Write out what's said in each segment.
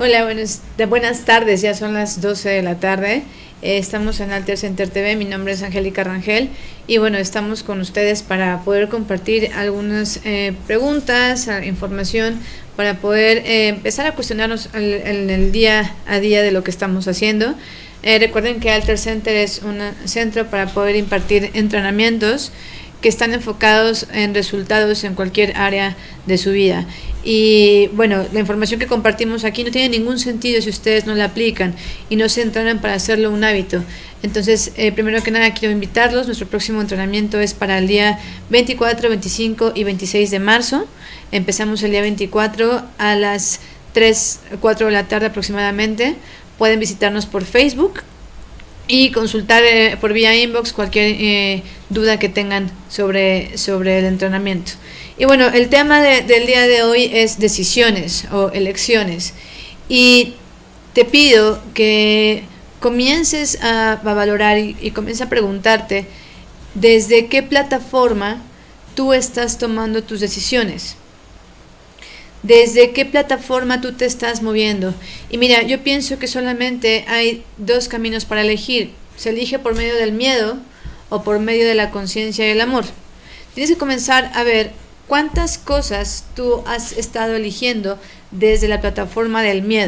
Hola, buenas tardes, ya son las 12 de la tarde. Estamos en Alter Center TV, mi nombre es Angélica Rangel y bueno, estamos con ustedes para poder compartir algunas preguntas, información, para poder empezar a cuestionarnos en el día a día de lo que estamos haciendo. Recuerden que Alter Center es un centro para poder impartir entrenamientos que están enfocados en resultados en cualquier área de su vida. Y bueno, la información que compartimos aquí no tiene ningún sentido si ustedes no la aplican y no se entrenan para hacerlo un hábito. Entonces, primero que nada quiero invitarlos. Nuestro próximo entrenamiento es para el día 24, 25 y 26 de marzo. Empezamos el día 24 a las 3, 4 de la tarde aproximadamente. Pueden visitarnos por Facebook y consultar por vía inbox cualquier duda que tengan sobre el entrenamiento. Y bueno, el tema del día de hoy es decisiones o elecciones. Y te pido que comiences a valorar y comiences a preguntarte desde qué plataforma tú estás tomando tus decisiones. ¿Desde qué plataforma tú te estás moviendo? Y mira, yo pienso que solamente hay dos caminos para elegir. Se elige por medio del miedo o por medio de la conciencia y el amor. Tienes que comenzar a ver cuántas cosas tú has estado eligiendo desde la plataforma del miedo.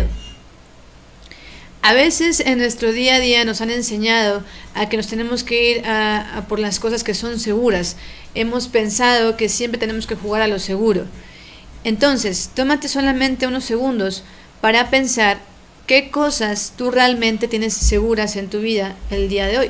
A veces en nuestro día a día nos han enseñado a que nos tenemos que ir a por las cosas que son seguras. Hemos pensado que siempre tenemos que jugar a lo seguro. Entonces, tómate solamente unos segundos para pensar qué cosas tú realmente tienes seguras en tu vida el día de hoy.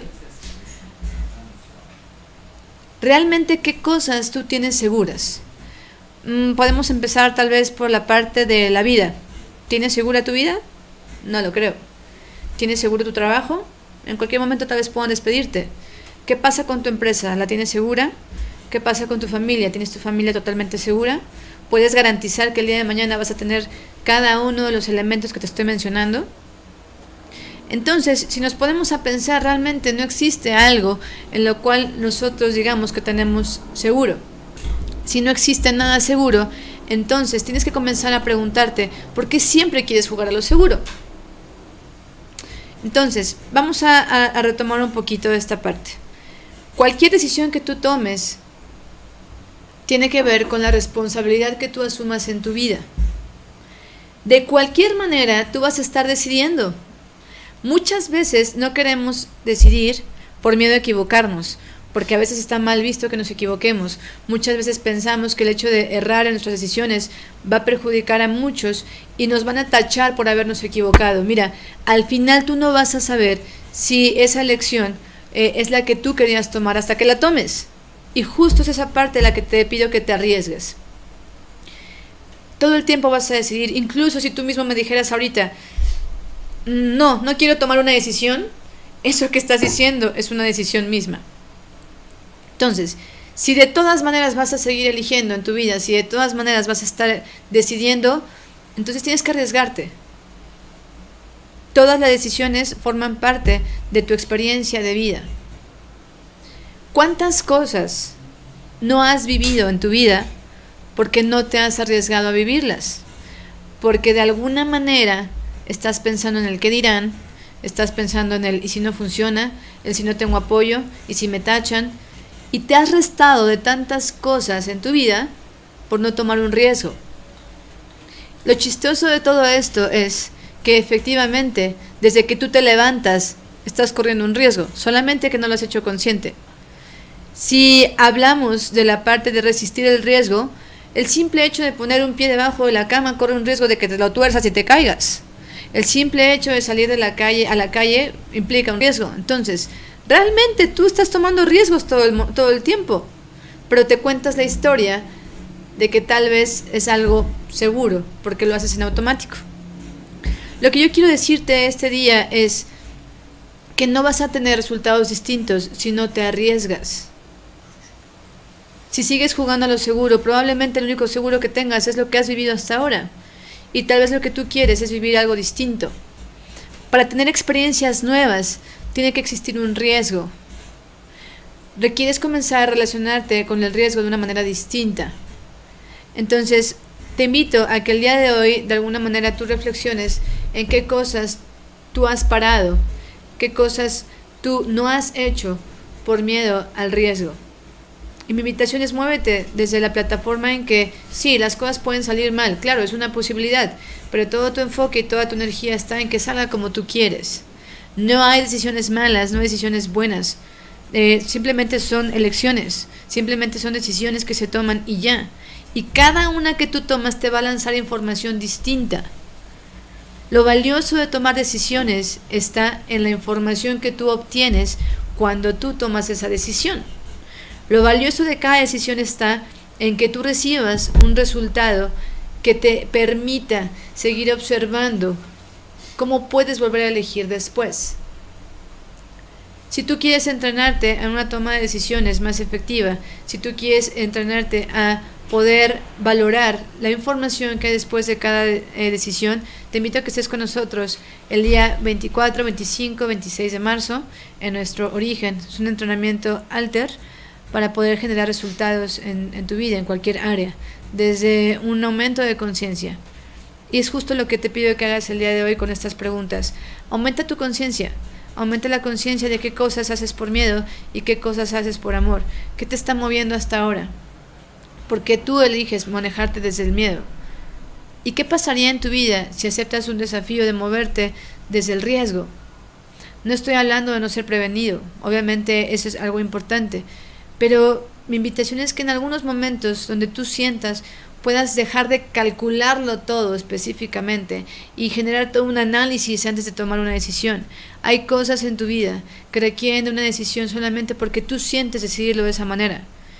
¿Realmente qué cosas tú tienes seguras? Podemos empezar tal vez por la parte de la vida. ¿Tienes segura tu vida? No lo creo. ¿Tienes seguro tu trabajo? En cualquier momento tal vez puedan despedirte. ¿Qué pasa con tu empresa? ¿La tienes segura? ¿Qué pasa con tu familia? ¿Tienes tu familia totalmente segura? ¿Puedes garantizar que el día de mañana vas a tener cada uno de los elementos que te estoy mencionando? Entonces, si nos ponemos a pensar, realmente no existe algo en lo cual nosotros digamos que tenemos seguro. Si no existe nada seguro, entonces tienes que comenzar a preguntarte, ¿por qué siempre quieres jugar a lo seguro? Entonces, vamos a retomar un poquito de esta parte. Cualquier decisión que tú tomes tiene que ver con la responsabilidad que tú asumas en tu vida. De cualquier manera, tú vas a estar decidiendo. Muchas veces no queremos decidir por miedo a equivocarnos, porque a veces está mal visto que nos equivoquemos. Muchas veces pensamos que el hecho de errar en nuestras decisiones va a perjudicar a muchos y nos van a tachar por habernos equivocado. Mira, al final tú no vas a saber si esa elección es la que tú querías tomar hasta que la tomes. Y justo es esa parte la que te pido que te arriesgues. Todo el tiempo vas a decidir, incluso si tú mismo me dijeras ahorita, no quiero tomar una decisión, eso que estás diciendo es una decisión misma. Entonces, si de todas maneras vas a seguir eligiendo en tu vida, si de todas maneras vas a estar decidiendo, entonces tienes que arriesgarte. Todas las decisiones forman parte de tu experiencia de vida. ¿Cuántas cosas no has vivido en tu vida porque no te has arriesgado a vivirlas? Porque de alguna manera estás pensando en el qué dirán, estás pensando en el y si no funciona, el si no tengo apoyo, y si me tachan, y te has restado de tantas cosas en tu vida por no tomar un riesgo. Lo chistoso de todo esto es que efectivamente, desde que tú te levantas, estás corriendo un riesgo, solamente que no lo has hecho consciente. Si hablamos de la parte de resistir el riesgo, el simple hecho de poner un pie debajo de la cama corre un riesgo de que te lo tuerzas y te caigas. El simple hecho de salir de la calle a la calle implica un riesgo. Entonces, realmente tú estás tomando riesgos todo el tiempo, pero te cuentas la historia de que tal vez es algo seguro, porque lo haces en automático. Lo que yo quiero decirte este día es que no vas a tener resultados distintos si no te arriesgas. Si sigues jugando a lo seguro, probablemente el único seguro que tengas es lo que has vivido hasta ahora. Y tal vez lo que tú quieres es vivir algo distinto. Para tener experiencias nuevas, tiene que existir un riesgo. Requieres comenzar a relacionarte con el riesgo de una manera distinta. Entonces, te invito a que el día de hoy, de alguna manera, tú reflexiones en qué cosas tú has parado, qué cosas tú no has hecho por miedo al riesgo. Y mi invitación es muévete desde la plataforma en que sí, las cosas pueden salir mal, claro, es una posibilidad, pero todo tu enfoque y toda tu energía está en que salga como tú quieres. No hay decisiones malas, no hay decisiones buenas, simplemente son elecciones, simplemente son decisiones que se toman y ya. Y cada una que tú tomas te va a lanzar información distinta. Lo valioso de tomar decisiones está en la información que tú obtienes cuando tú tomas esa decisión. Lo valioso de cada decisión está en que tú recibas un resultado que te permita seguir observando cómo puedes volver a elegir después. Si tú quieres entrenarte a una toma de decisiones más efectiva, si tú quieres entrenarte a poder valorar la información que hay después de cada decisión, te invito a que estés con nosotros el día 24, 25, 26 de marzo en nuestro Origen. Es un entrenamiento alter para poder generar resultados en tu vida, en cualquier área, desde un aumento de conciencia. Y es justo lo que te pido que hagas el día de hoy con estas preguntas. Aumenta tu conciencia, aumenta la conciencia de qué cosas haces por miedo y qué cosas haces por amor. ¿Qué te está moviendo hasta ahora? Porque tú eliges manejarte desde el miedo. ¿Y qué pasaría en tu vida si aceptas un desafío de moverte desde el riesgo? No estoy hablando de no ser prevenido, obviamente eso es algo importante, pero mi invitación es que en algunos momentos donde tú sientas puedas dejar de calcularlo todo específicamente y generar todo un análisis antes de tomar una decisión. Hay cosas en tu vida que requieren de una decisión solamente porque tú sientes decidirlo de esa manera.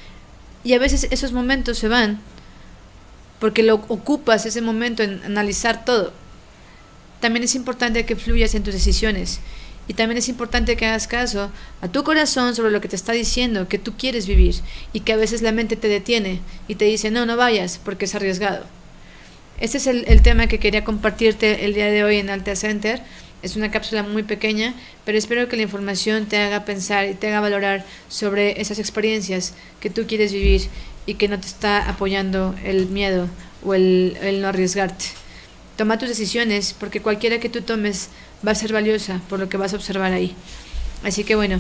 Y a veces esos momentos se van porque lo ocupas ese momento en analizar todo. También es importante que fluyas en tus decisiones. Y también es importante que hagas caso a tu corazón sobre lo que te está diciendo, que tú quieres vivir y que a veces la mente te detiene y te dice no, no vayas porque es arriesgado. Este es el tema que quería compartirte el día de hoy en Alter Center. Es una cápsula muy pequeña, pero espero que la información te haga pensar y te haga valorar sobre esas experiencias que tú quieres vivir y que no te está apoyando el miedo o el no arriesgarte. Toma tus decisiones porque cualquiera que tú tomes va a ser valiosa por lo que vas a observar ahí. Así que bueno,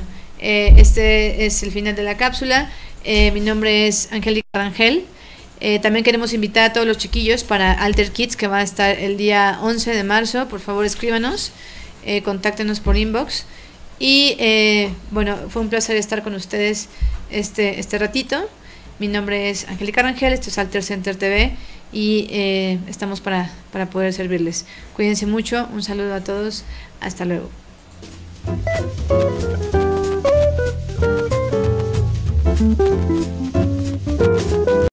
este es el final de la cápsula. Mi nombre es Angélica Rangel. También queremos invitar a todos los chiquillos para Alter Kids, que va a estar el día 11 de marzo. Por favor, escríbanos, contáctenos por inbox. Y bueno, fue un placer estar con ustedes este ratito. Mi nombre es Angélica Rangel, esto es Alter Center TV y estamos para poder servirles. Cuídense mucho, un saludo a todos, hasta luego.